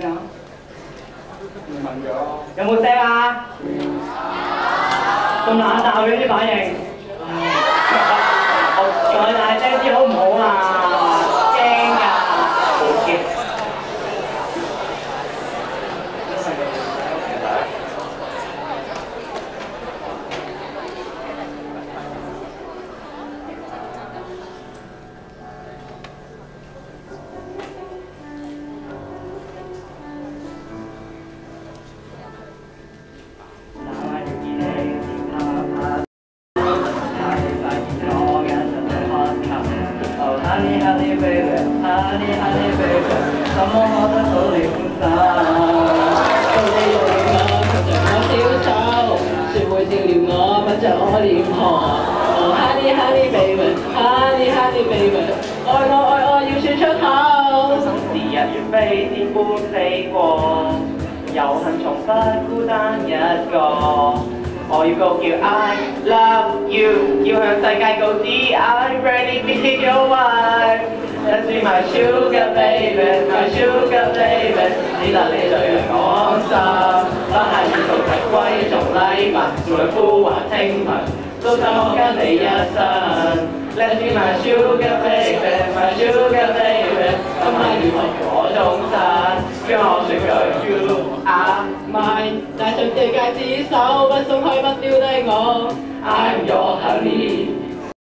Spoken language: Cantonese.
咩啊？唔問咗。有冇聲啊？咁冷淡嘅啲反應。再大聲啲好唔好啊？驚㗎，好驚。Honey baby, honey baby， 怎麼可得到你歡心？到你用了我，卻像我小丑，説會照料我，不着我臉龐。Oh honey baby， honey baby， 愛我要說出口。時日如飛，天般飛過，有幸從不孤單一個。我要高叫 I love you， 要向世界告知 I'm ready be your wife。Let's be my sugar baby， my sugar baby， 只得你最讓我安心。不係要做提貴重禮物，做兩呼還清貧，都想我跟你一生。Let's be my sugar baby， my sugar baby， 今晚要陪我終身，將我説句 You are mine， 戴上這戒指手，不鬆開不丟低我。I'm your honey。